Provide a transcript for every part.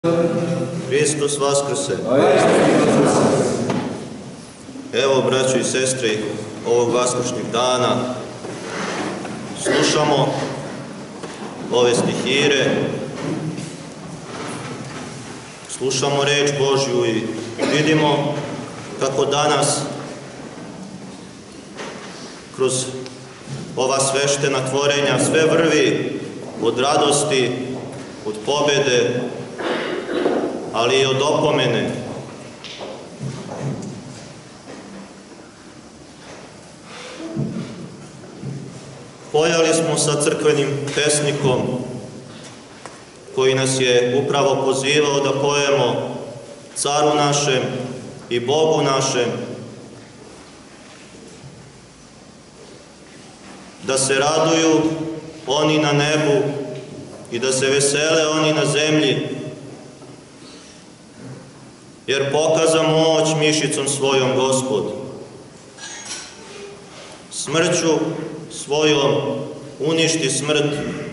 Hristos vaskrse. Evo, braćo i sestre, ovog vaskršnjeg dana slušamo ove stihire, slušamo reč Božju i vidimo kako danas kroz ova sveštena tvorenja sve vrvi od radosti, od pobjede, ali i od opomene. Pojali smo sa crkvenim pesnikom koji nas je upravo pozivao da pojemo Caru našem i Bogu našem, da se raduju oni na nebu i da se vesele oni na zemlji, jer pokaza moć mišicom svojom Gospod. Smrću svojom uništi smrt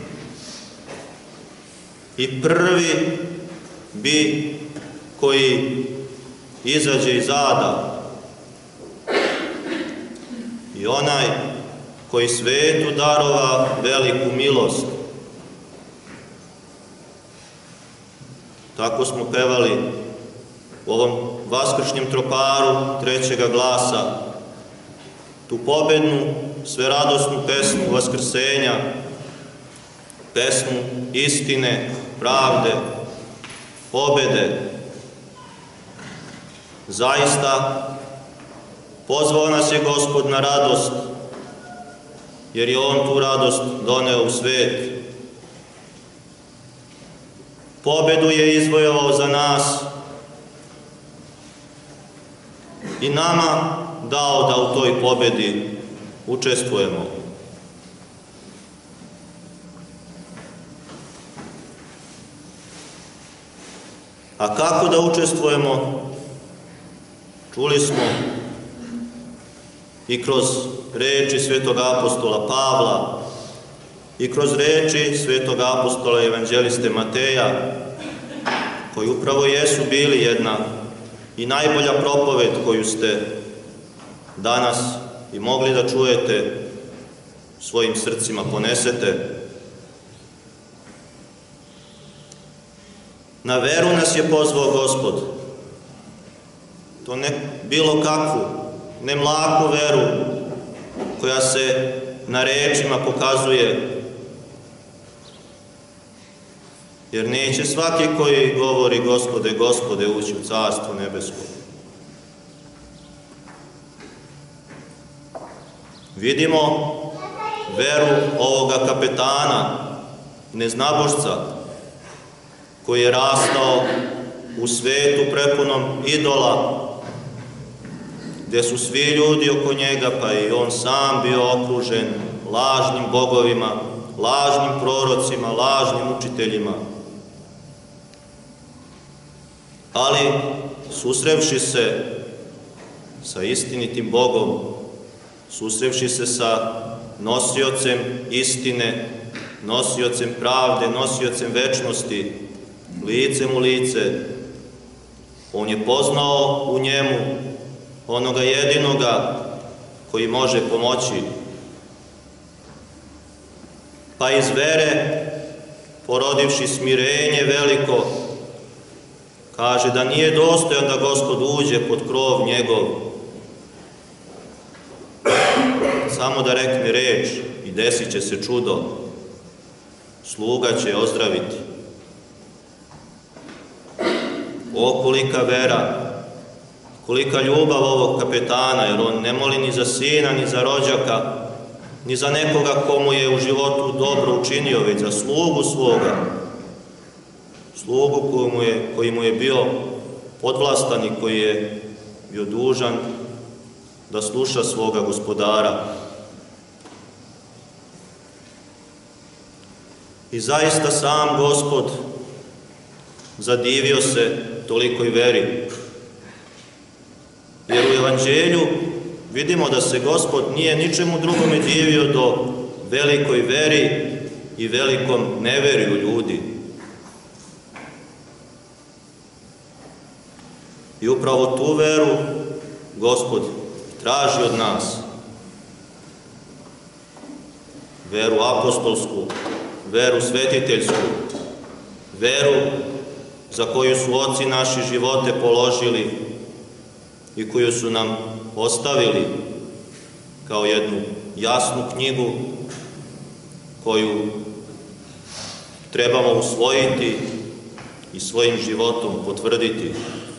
i prvi bi koji izađe iz ada i onaj koji svetu darova veliku milost. Tako smo pevali u ovom vaskršnjem troparu trećega glasa, tu pobednu, sveradosnu pesmu vaskrsenja, pesmu istine, pravde, pobede. Zaista, pozvao nas je Gospod na radost, jer je On tu radost doneo u svet. Pobedu je izvojevao za nas i nama dao da u toj pobedi učestvujemo. A kako da učestvujemo? Čuli smo i kroz reči svetog apostola Pavla i kroz reči svetog apostola evanđeliste Mateja, koji upravo jesu bili jedna i najbolja propoved koju ste danas i mogli da čujete, svojim srcima ponesete. Na veru nas je pozvao Gospod. To ne bilo kakvu, ne mlaku veru koja se na rečima pokazuje, jer neće svaki koji govori Gospode, Gospode ući u Carstvo nebesko. Vidimo veru ovoga kapetana, neznabošca, koji je rastao u svetu prepunom idola, gdje su svi ljudi oko njega, pa i on sam bio okružen lažnim bogovima, lažnim prorocima, lažnim učiteljima. Ali, susrevši se sa istinitim Bogom, susrevši se sa nosiocem istine, nosiocem pravde, nosiocem večnosti, licem u lice, on je poznao u njemu onoga jedinoga koji može pomoći. Pa iz vere, porodivši smirenje veliko, kaže da nije dostojan da Gospod uđe pod krov njegov, samo da rekne reč i desit će se čudo, sluga će ozdraviti. O, kolika vera, kolika ljubav ovog kapetana, jer on ne moli ni za sina, ni za rođaka, ni za nekoga komu je u životu dobro učinio, već za slugu svoga, slugu koji mu je bio podvlastan i koji je bio dužan da sluša svoga gospodara. I zaista sam Gospod zadivio se tolikoj veri. Jer u Evanđelju vidimo da se Gospod nije ničemu drugome divio do velikoj veri i velikom neverju ljudi. I upravo tu veru Gospod traži od nas. Veru apostolsku, veru svetiteljsku, veru za koju su oci naši živote položili i koju su nam ostavili kao jednu jasnu knjigu koju trebamo usvojiti i svojim životom potvrditi.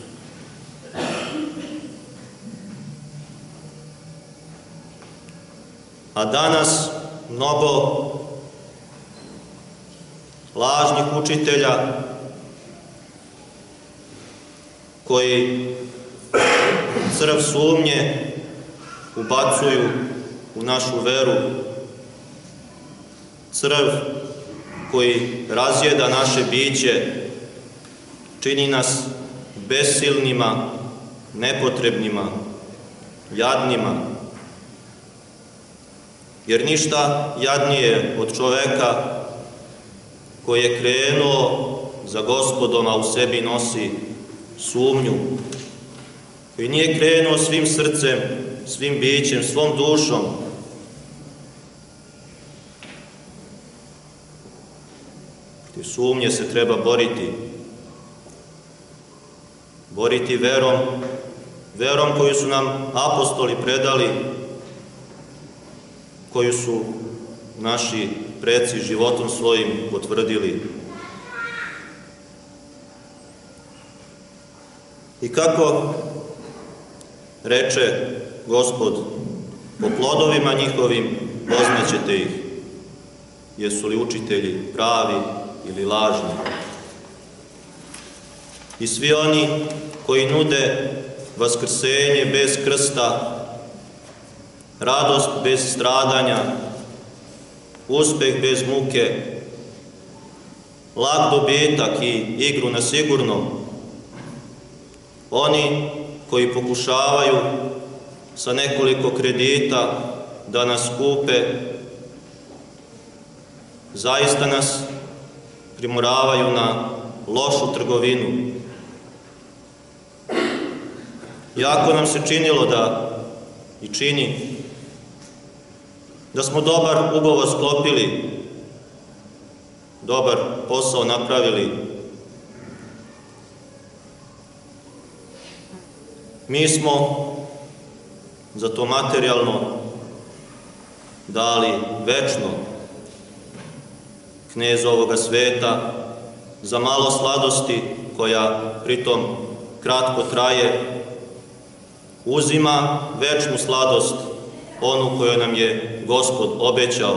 A danas mnogo lažnih učitelja koji crv sumnje ubacuju u našu veru, crv koji razjeda naše biće, čini nas besilnima, nepotrebnima, jadnima. Jer ništa jadnije od čoveka koji je krenuo za Gospodom, a u sebi nosi sumnju, koji nije krenuo svim srcem, svim bićem, svom dušom. Protiv sumnje se treba boriti. Boriti verom, verom koju su nam apostoli predali, koju su naši preci životom svojim potvrdili. I kako reče Gospod, po plodovima njihovim poznaćete ih, jesu li učitelji pravi ili lažni. I svi oni koji nude vaskrsenje bez krsta, radost bez stradanja, uspeh bez muke, lak dobitak i igru na sigurno, oni koji pokušavaju sa nekoliko kredita da nas kupe, zaista nas primoravaju na lošu trgovinu. Jako nam se činilo da i čini da smo dobar ugovor sklopili, dobar posao napravili. Mi smo za to materijalno dali večno knez ovoga sveta, za malo sladosti koja pritom kratko traje, uzima večnu sladost, onu koju nam je Gospod obećao,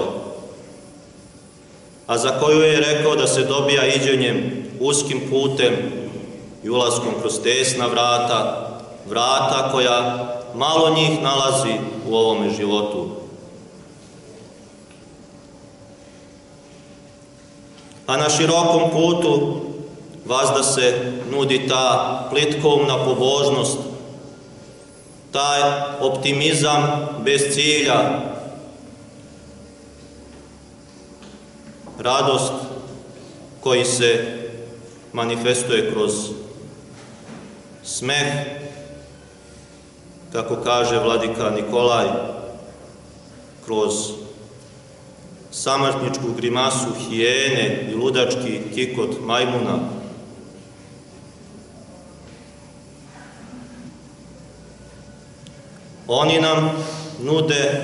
a za koju je rekao da se dobija iđenjem uskim putem i ulaskom kroz tesna vrata, vrata koja malo njih nalazi u ovome životu. A na širokom putu vazda se nudi ta plitkovna pobožnost, taj optimizam bez cilja, radost koji se manifestuje kroz smeh, kako kaže vladika Nikolaj, kroz samrtničku grimasu hijene i ludački kikot majmuna. Oni nam nude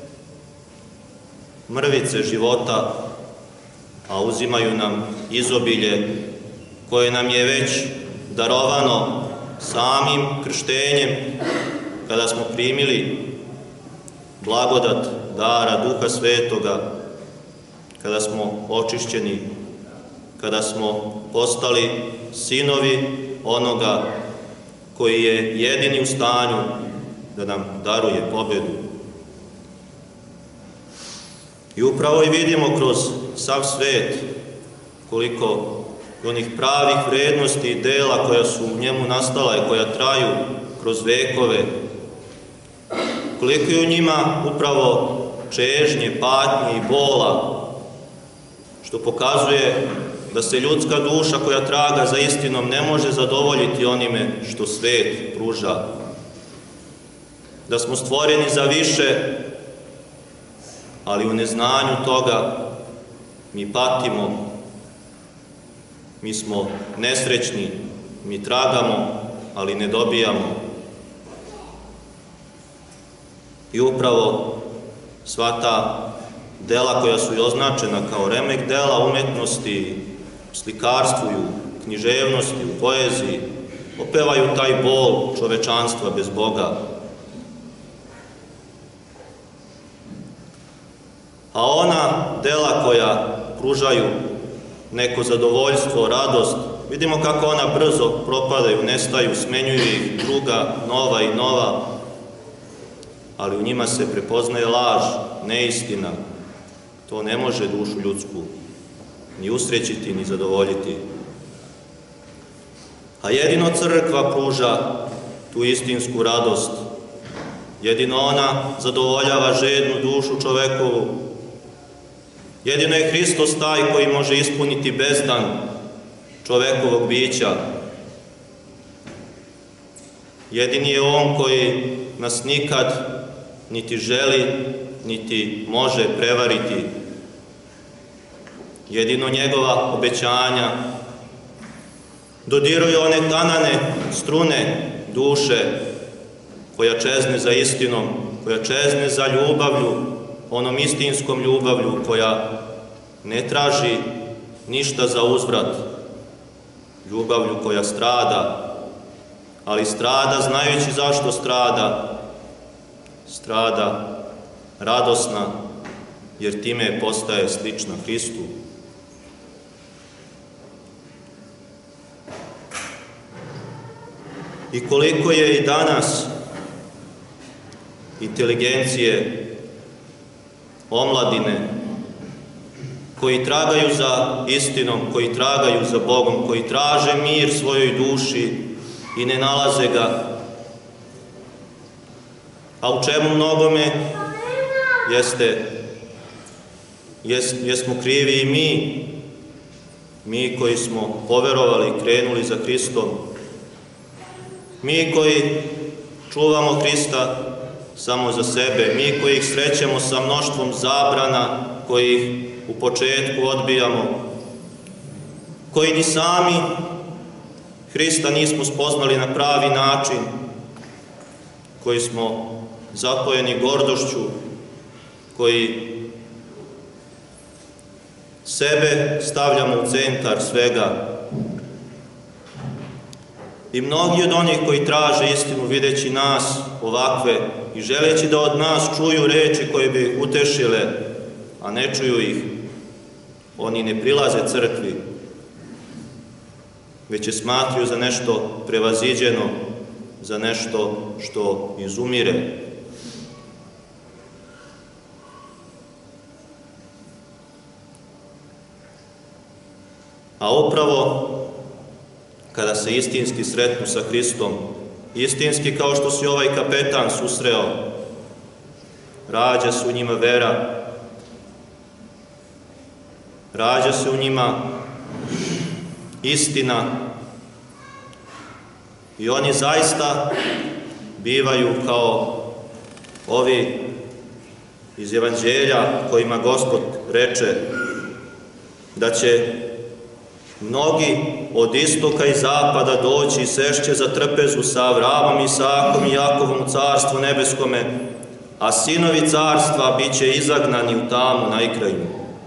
mrvice života, a uzimaju nam izobilje koje nam je već darovano samim krštenjem, kada smo primili blagodat dara Duha Svetoga, kada smo očišćeni, kada smo postali sinovi onoga koji je jedini u stanju da nam daruje pobedu. I upravo i vidimo kroz sav svet koliko onih pravih vrednosti i dela koja su u njemu nastala i koja traju kroz vekove, koliko je u njima upravo čežnje, patnje i bola, što pokazuje da se ljudska duša koja traga za istinom ne može zadovoljiti onime što svet pruža. Da smo stvoreni za više, ali u neznanju toga mi patimo, mi smo nesrećni, mi tragamo, ali ne dobijamo. I upravo sva ta dela koja su i označena kao remek dela umetnosti, slikarstvu, književnosti, u poeziji, opevaju taj bol čovečanstva bez Boga. A ona dela koja pružaju neko zadovoljstvo, radost, vidimo kako ona brzo propadaju, nestaju, smenjuju ih druga, nova i nova, ali u njima se prepoznaje laž, neistina. To ne može dušu ljudsku ni usrećiti, ni zadovoljiti. A jedino crkva pruža tu istinsku radost. Jedino ona zadovoljava žednu dušu čovekovu. Jedino je Hristos taj koji može ispuniti bezdan čovekovog bića. Jedini je On koji nas nikad niti želi, niti može prevariti. Jedino njegova obećanja dodiruju one tanane strune duše koja čezne za istinom, koja čezne za ljubavlju, onom istinskom ljubavlju koja ne traži ništa za uzvrat, ljubavlju koja strada, ali strada znajući zašto strada. Strada radosna, jer time postaje slična Hristu. I koliko je i danas inteligencije, omladine, koji tragaju za istinom, koji tragaju za Bogom, koji traže mir svojoj duši i ne nalaze ga. A u čemu mnogome jesmo krivi i mi koji smo poverovali i krenuli za Hristom, mi koji čuvamo Hrista samo za sebe, mi koji ih srećemo sa mnoštvom zabrana, koji ih u početku odbijamo, koji ni sami Hrista nismo spoznali na pravi način, koji smo zapojeni gordošću, koji sebe stavljamo u centar svega. I mnogi od onih koji traže istinu, videći nas ovakve i želeći da od nas čuju reči koje bi utešile, a ne čuju ih, oni ne prilaze crkvi, već je smatruju za nešto prevaziđeno, za nešto što izumire. A upravo kada se istinski sretnu sa Hristom, istinski kao što se ovaj kapetan susreo, rađa se u njima vera, rađa se u njima istina i oni zaista bivaju kao ovi iz Evanđelja kojima Gospod reče da će mnogi od istoka i zapada doći i sešće za trpezu sa Avramom, Isakom i Jakovom u carstvu nebeskome, a sinovi carstva bit će izagnani u tamu najkrajnju.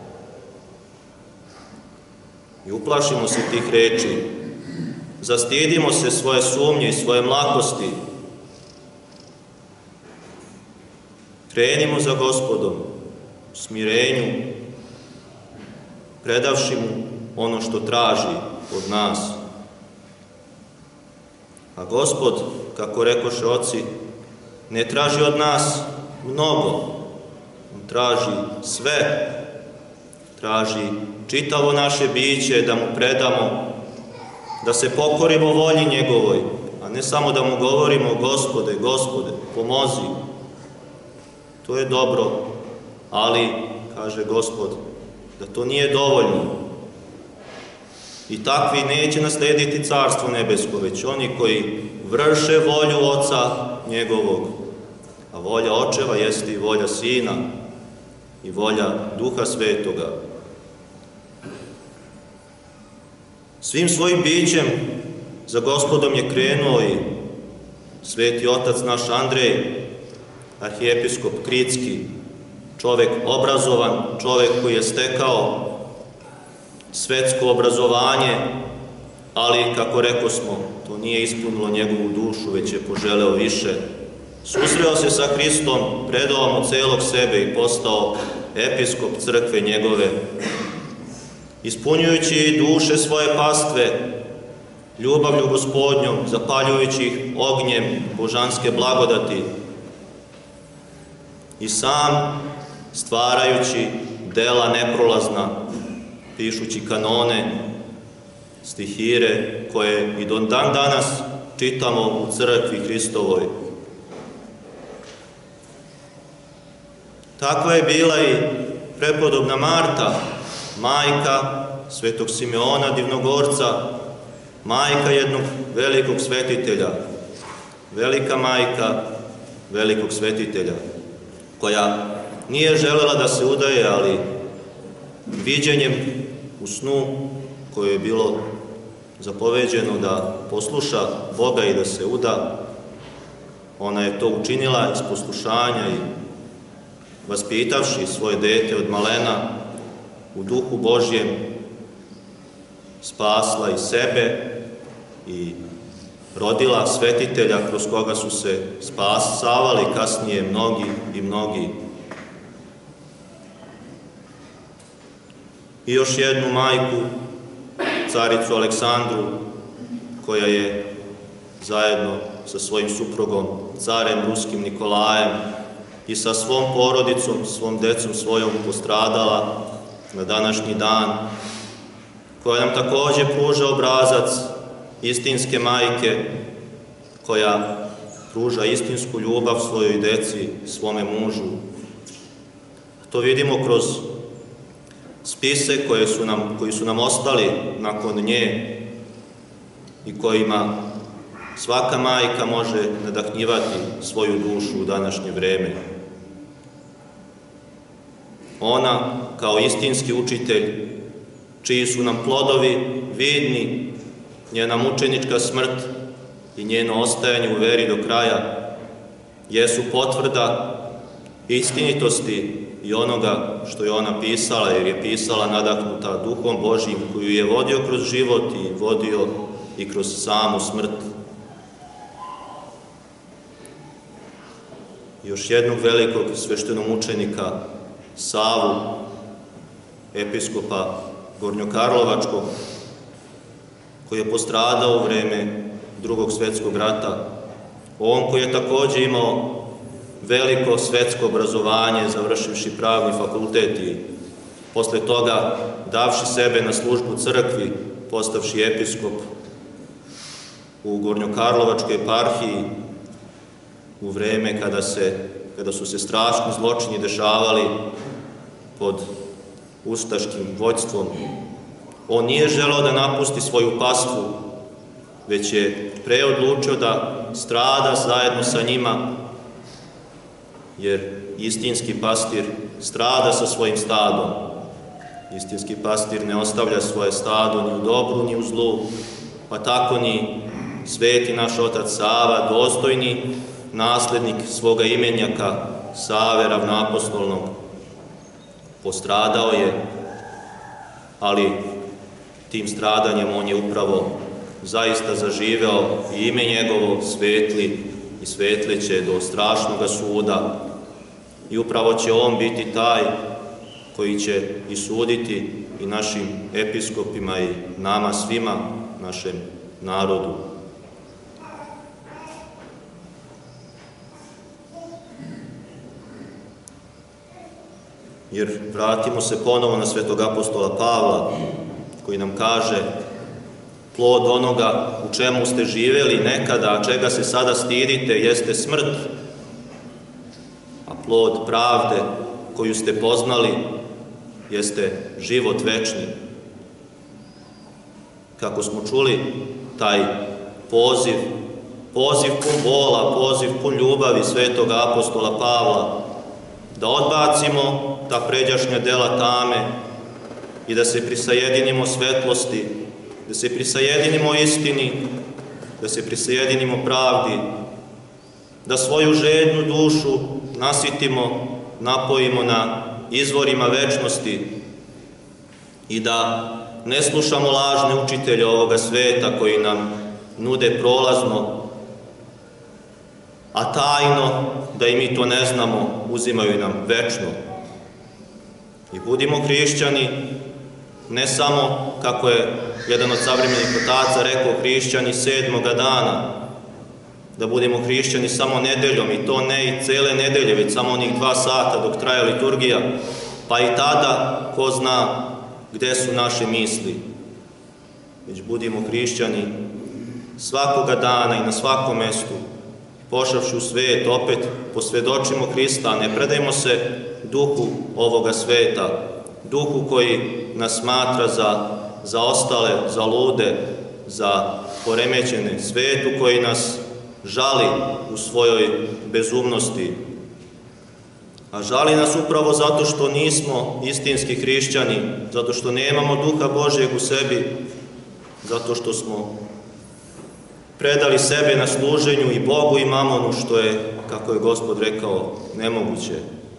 I uplašimo se tih reči, zastidimo se svoje sumnje i svoje mlakosti, krenimo za Gospodom, u smirenju, predavši mu ono što traži od nas. A Gospod, kako rekoše oci, ne traži od nas mnogo, on traži sve, traži čitavo naše biće da mu predamo, da se pokorimo volji njegovoj, a ne samo da mu govorimo Gospode, Gospode, pomozi. To je dobro, ali, kaže Gospod, da to nije dovoljno. I takvi neće naslediti Carstvo nebesko, već oni koji vrše volju Oca njegovog. A volja Očeva jeste i volja Sina i volja Duha Svetoga. Svim svojim bićem za Gospodom je krenuo i sveti otac naš Andrej, arhijepiskop Kritski, čovek obrazovan, čovek koji je stekao svetsko obrazovanje, ali, kako rekosmo, to nije ispunilo njegovu dušu, već je poželeo više. Susreo se sa Hristom, predao mu celog sebe i postao episkop crkve njegove, ispunjujući duše svoje pastve ljubavlju Gospodnjom, zapaljujući ih ognjem božanske blagodati i sam stvarajući dela neprolazna, pišući kanone, stihire koje i do dan danas čitamo u crkvi Hristovoj. Takva je bila i prepodobna Marta, majka svetog Simeona Divnogorca, majka jednog velikog svetitelja, velika majka velikog svetitelja, koja nije želela da se udaje, ali viđenjem u snu koje je bilo zapoveđeno da posluša Boga i da se uda, ona je to učinila iz poslušanja i vaspitavši svoje dete od malena u duhu Božjem, spasla i sebe i rodila svetitelja kroz koga su se spasavali kasnije mnogi i mnogi. I još jednu majku, caricu Aleksandru, koja je zajedno sa svojim suprugom, carem ruskim Nikolajem, i sa svom porodicom, svom decom svojom postradala na današnji dan, koja nam takođe pruža obrazac istinske majke, koja pruža istinsku ljubav svojoj deci, svome mužu. To vidimo kroz spise koji su nam ostali nakon nje i kojima svaka majka može nadahnjivati svoju dušu u današnje vreme. Ona, kao istinski učitelj, čiji su nam plodovi vidni, njena mučenička smrt i njeno ostajanje u veri do kraja, jesu potvrda istinitosti i onoga što je ona pisala, jer je pisala nadahnuta Duhom Božjim, koju je vodio kroz život i vodio i kroz samu smrt. Još jednog velikog sveštenomučenika, Savu, episkopa Gornjokarlovačkog, koji je postradao u vreme Drugog svetskog rata. On koji je takođe imao veliko svetsko obrazovanje, završivši pravni fakultet i posle toga davši sebe na službu crkvi, postavši episkop u Gornjokarlovačkoj eparhiji u vreme kada su se strašni zločini dešavali pod ustaškim vođstvom. On nije želeo da napusti svoju pastvu, već je pre odlučio da strada zajedno sa njima, jer istinski pastir strada sa svojim stadom. Istinski pastir ne ostavlja svoje stado ni u dobru, ni u zlu, pa tako ni sveti naš otac Sava, dostojni naslednik svoga imenjaka Save ravnoapostolnog, postradao je, ali tim stradanjem on je upravo zaista zaživeo i ime njegovo svetli i svetleće do strašnog suda. I upravo će on biti taj koji će i suditi i našim episkopima i nama svima, našem narodu. Jer vratimo se ponovo na svetog apostola Pavla, koji nam kaže: plod onoga u čemu ste živeli nekada, a čega se sada stidite, jeste smrt, a plod pravde koju ste poznali jeste život večni. kako smo čuli, taj poziv pun bola, poziv pun ljubavi svetog apostola Pavla, da odbacimo ta pređašnja dela tame i da se prisajedinimo svetlosti, da se prisajedinimo istini, da se prisajedinimo pravdi, da svoju žednu dušu nasitimo, napojimo na izvorima večnosti i da ne slušamo lažne učitelje ovoga sveta koji nam nude prolazno, a tajno, da i mi to ne znamo, uzimaju nam večno. I budimo hrišćani, ne samo, kako je jedan od savremenih otaca rekao, hrišćani 7. dana, da budemo hrišćani samo nedeljom, i to ne i cele nedelje, već samo onih 2 sata dok traje liturgija, pa i tada ko zna gde su naše misli. Već budimo hrišćani svakoga dana i na svakom mestu, pošavši u svet, opet posvedočimo Hrista, ne predajmo se duhu ovoga sveta, duhu koji nas smatra za zaostale, za lude, za poremećene, svetu koji nas žali u svojoj bezumnosti. A žali nas upravo zato što nismo istinski hrišćani, zato što nemamo duha Božjeg u sebi, zato što smo predali sebe na služenju i Bogu i mamonu, što je, kako je Gospod rekao, nemoguće.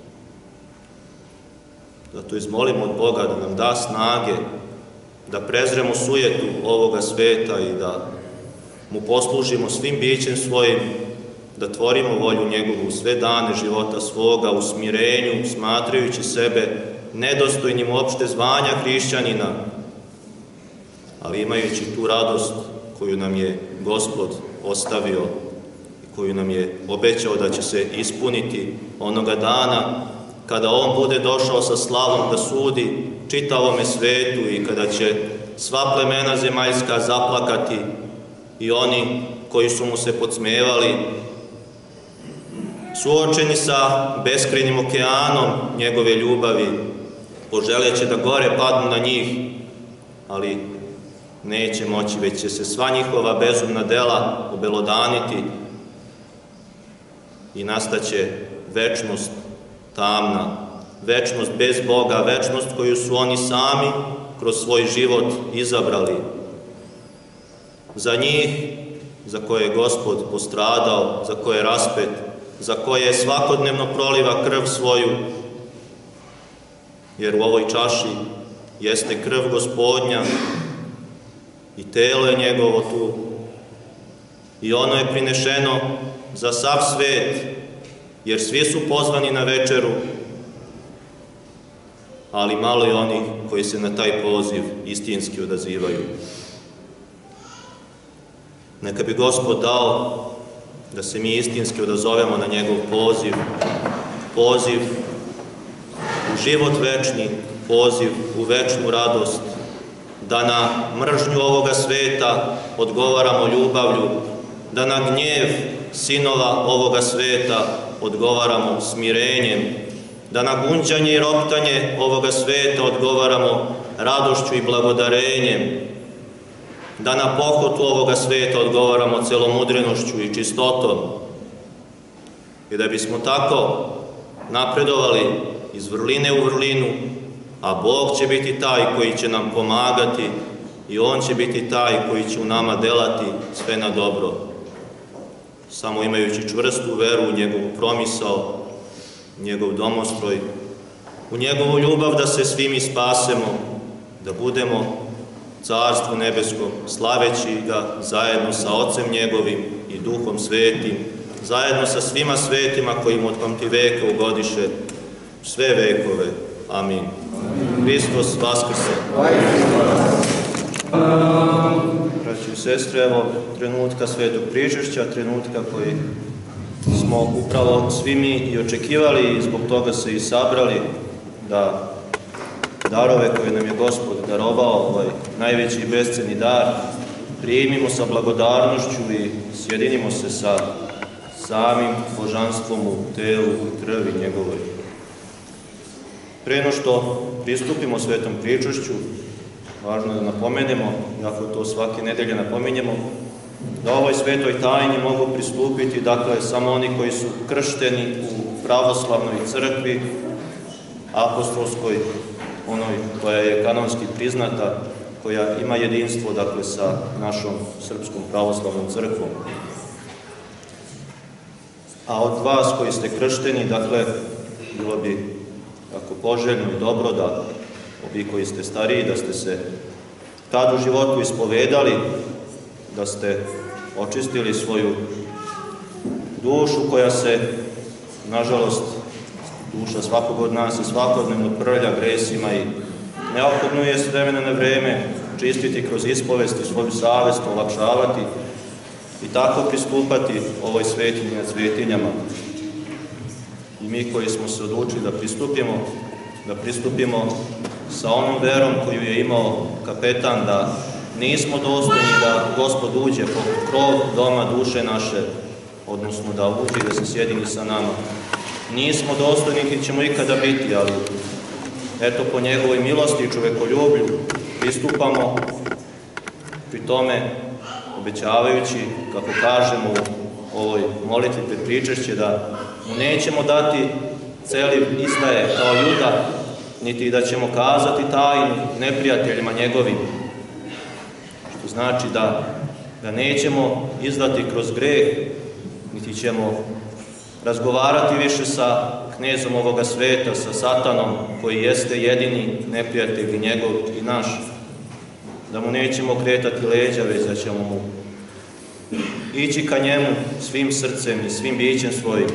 Zato izmolimo od Boga da nam da snage, da prezremo sujetu ovoga sveta i da mu poslužimo svim bićem svojim, da tvorimo volju njegovu sve dane života svoga u smirenju, smatrajući sebe nedostojnim uopšte zvanja hrišćanina, ali imajući tu radost koju nam je Gospod ostavio i koju nam je obećao da će se ispuniti onoga dana kada On bude došao sa slavom da sudi čitavome svetu i kada će sva plemena zemaljska zaplakati i oni koji su mu se podsmevali, suočeni sa beskrajnim okeanom njegove ljubavi, poželeće da gore padnu na njih, ali neće moći, već će se sva njihova bezumna dela obelodaniti i nastaće večnost tamna, večnost bez Boga, večnost koju su oni sami kroz svoj život izabrali. Za njih, za koje je Gospod postradao, za koje je raspet, za koje svakodnevno proliva krv svoju, jer u ovoj čaši jeste krv Gospodnja i telo je njegovo tu. I ono je prinešeno za sav svet, jer svi su pozvani na večeru, ali malo je onih koji se na taj poziv istinski odazivaju. Neka bi Gospod dao da se mi istinski odazovemo na njegov poziv u život večni, poziv u večnu radost, da na mržnju ovoga sveta odgovaramo ljubavlju, da na gnjev sinova ovoga sveta odgovaramo smirenjem, da na gunđanje i roptanje ovoga sveta odgovaramo radošću i blagodarenjem, da na pohotu ovoga sveta odgovaramo celomudrenošću i čistotom. I da bismo tako napredovali iz vrline u vrlinu, a Bog će biti taj koji će nam pomagati i On će biti taj koji će u nama delati sve na dobro. Samo imajući čvrstu veru u njegovu promisao, njegov domostroj, u njegovu ljubav da se svi mi spasemo, da budemo Carstvu nebeskom, slaveći ga zajedno sa Ocem njegovim i Duhom svetim, zajedno sa svima svetima koji mu od pamtiveka ugodiše sve vekove. Amin. Hristos vaskrse. Braći i sestre, evo trenutka svetog pričešća, trenutka koji smo upravo svi mi i očekivali i zbog toga se i sabrali da darove koje nam je Gospod darovao, ovaj najveći i besceni dar, primimo sa blagodarnošću i sjedinimo se sa samim božanstvom u telu i krvi njegovoj. Pre no što pristupimo svetom pričešću, važno je da napomenemo, iako to svake nedelje napominjemo, da ovoj svetoj tajni mogu pristupiti, dakle, samo oni koji su kršteni u pravoslavnoj crkvi, apostolskoj, onoj koja je kanonski priznata, koja ima jedinstvo, dakle, sa našom srpskom pravoslavnom crkvom. A od vas koji ste kršteni, dakle, bilo bi tako poželjno i dobro da ovi koji ste stariji, da ste se tad u životu ispovedali, da ste očistili svoju dušu koja se, nažalost, duša svakog od nas i svakodnevno prlja gresima i neophodno je s vremena na vreme čistiti kroz ispovest i svoju savest, olakšavati i tako pristupati ovoj svetinji nad svetinjama. I mi koji smo se odlučili da pristupimo sa onom verom koju je imao kapetan, da nismo dostojni da Gospod uđe po krov doma duše naše, odnosno da uđe i da se sjedini sa nama. Nismo dostojni niti ćemo ikada biti, ali eto po njegovoj milosti i čovekoljublju pristupamo, pri tome obećavajući, kako kažemo u ovoj molitvi pred pričešće, da mu nećemo dati celi izdaje kao Juda, niti da ćemo kazati tajnu neprijateljima njegovim, što znači da ga nećemo izdati kroz greh, niti ćemo razgovarati više sa knezom ovoga sveta, sa satanom, koji jeste jedini neprijatelj i njegov i naš, da mu nećemo kretati leđa, već da ćemo mu ići ka njemu svim srcem i svim bićem svojim.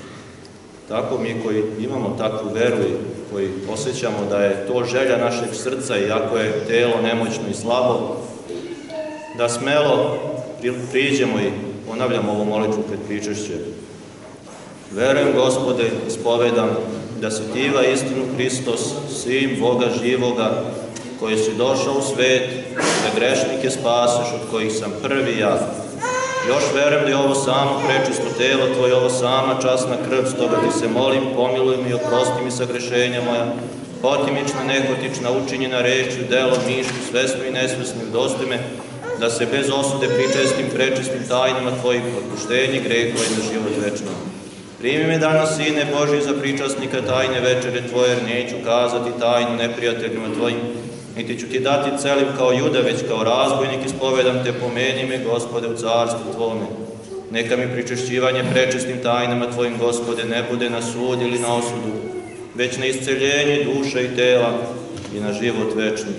Tako mi koji imamo takvu veru i koji osjećamo da je to želja našeg srca, iako je telo nemoćno i slabo, da smelo priđemo i ponavljamo ovu molitvu pred pričešće. Verujem, Gospode, ispovedam da si Tiva istinu Hristos, Sin Boga živoga, koji si došao u svet, da grešnike spaseš, od kojih sam prvi ja. Još verujem da je ovo samo prečisto telo Tvoje, ovo sama časna krv, stoga Ti se molim, pomiluj mi i oprosti mi sagrešenja moja, hotimična, nehotična, učinjena rečju, delom, mišlju, svesno i nesvesno, dostoj me, da se bez osude pričestim, prečistim tajnama Tvojih, otpuštenje grehova i na život večni. Primi me danas, Sine Božji, za pričasnika tajne večere Tvoje, jer neću kazati tajnu neprijateljima Tvojim, niti ću Ti dati celim kao Juda, već kao razbojnik ispovedam Te, pomeni me, Gospode, u carstvu Tvome. Neka mi pričešćivanje prečistim tajnama Tvojim, Gospode, ne bude na sud ili na osudu, već na isceljenje duše i tela i na život večni.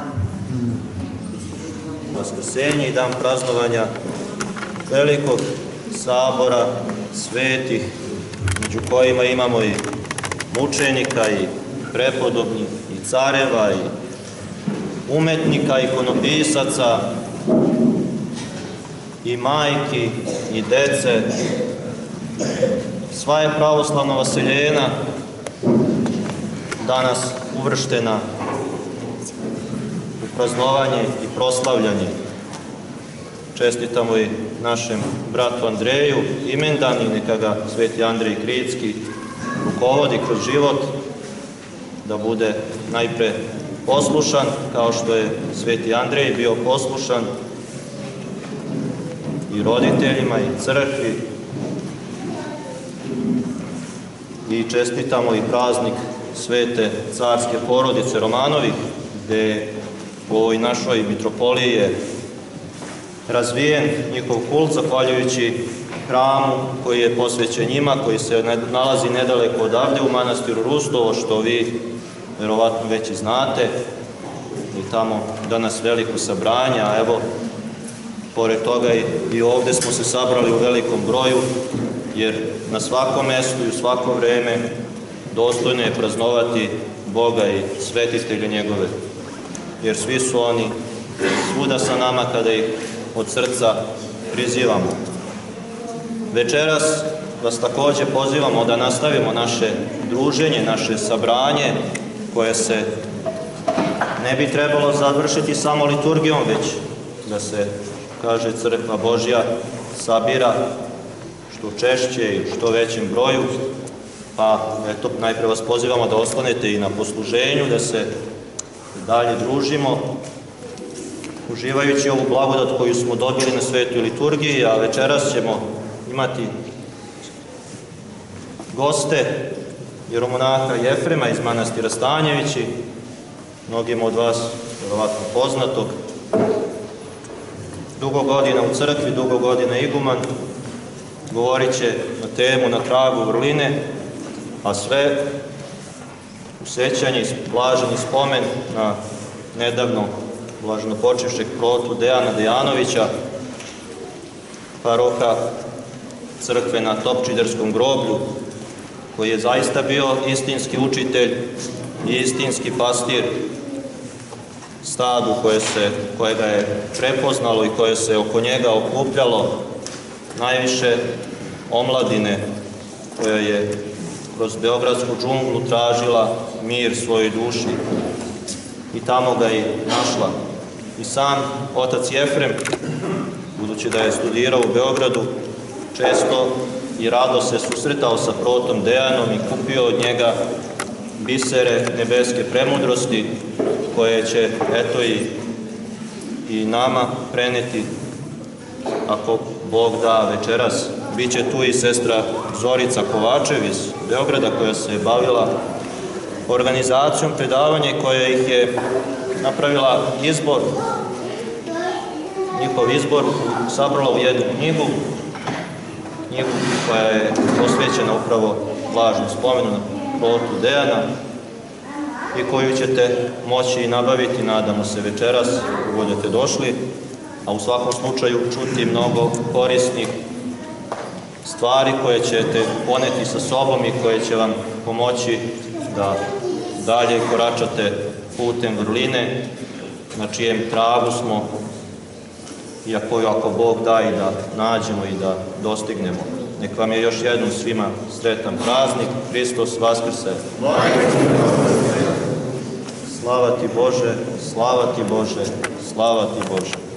Vaskrsenje i dan praznovanja velikog sabora svetih, među kojima imamo i mučenika, i prepodobnih, i careva, i umetnika, ikonopisaca, i majki, i dece. Sva je pravoslavna vaseljena danas uvrštena u praznovanje i proslavljanje. Čestitamo i našem bratu Andreju imendan i neka ga Sveti Andrej Kritski rukovodi kroz život, da bude najpre poslušan, kao što je Sveti Andrej bio poslušan i roditeljima i crkvi. I čestitamo i praznik svete carske porodice Romanovih, gde u ovoj našoj mitropoliji je razvijen njihov kult, zahvaljujući hramu koji je posvećen njima, koji se nalazi nedaleko odavde u manastiru Rustovo, što vi verovatno već i znate. I tamo danas veliko sabranje, a evo, pored toga i ovde smo se sabrali u velikom broju, jer na svakom mestu i u svako vreme dostojno je praznovati Boga i svetitelje njegove, jer svi su oni svuda sa nama kada ih od srca prizivamo. Večeras vas takođe pozivamo da nastavimo naše druženje, naše sabranje, koje se ne bi trebalo završiti samo liturgijom, već da se, kaže Crkva Božja, sabira što češće i što većem broju. Pa eto, najpre vas pozivamo da ostanete i na posluženju, da se dalje družimo uživajući ovu blagodat koju smo dobili na svetoj liturgiji, a večeras ćemo imati goste jeromonaha Jefrema iz manastira Stanjevići, mnogima od vas verovatno poznatog, dugo godina u crkvi, dugo godina iguman, govorit će na temu Na tragu vrline, a sve u sećanje i blaženi spomen na nedavno blaženo počivšeg protu Dejana Dejanovića, paroha crkve na Topčiderskom groblju, koji je zaista bio istinski učitelj i istinski pastir stadu koje ga je prepoznalo i koje se oko njega okupljalo, najviše omladine koja je kroz beogradsku džunglu tražila mir svojoj duši i tamo ga i našla. I sam otac Jefrem, budući da je studirao u Beogradu, često i rado se susretao sa protom Dejanom i kupio od njega bisere nebeske premudrosti koje će, eto, i nama preneti, ako Bog da, večeras. Biće tu i sestra Zorica Kovačev iz Beograda, koja se bavila organizacijom predavanja i koja ih je napravila izbor, njihov izbor sabrala u jednu knjigu koja je posvećena upravo blažnom spomenu na protu Dejana i koju ćete moći i nabaviti, nadamo se, večeras, ako budete došli, a u svakom slučaju čuti mnogo korisnih stvari koje ćete poneti sa sobom i koje će vam pomoći da dalje koračate putem vrline, na čijem tragu smo, iako ako Bog da, i da nađemo i da dostignemo. Nek vam je još jednom svima sretan praznik. Hristos Vaskrse! Slava ti Bože, slava ti Bože, slava ti Bože!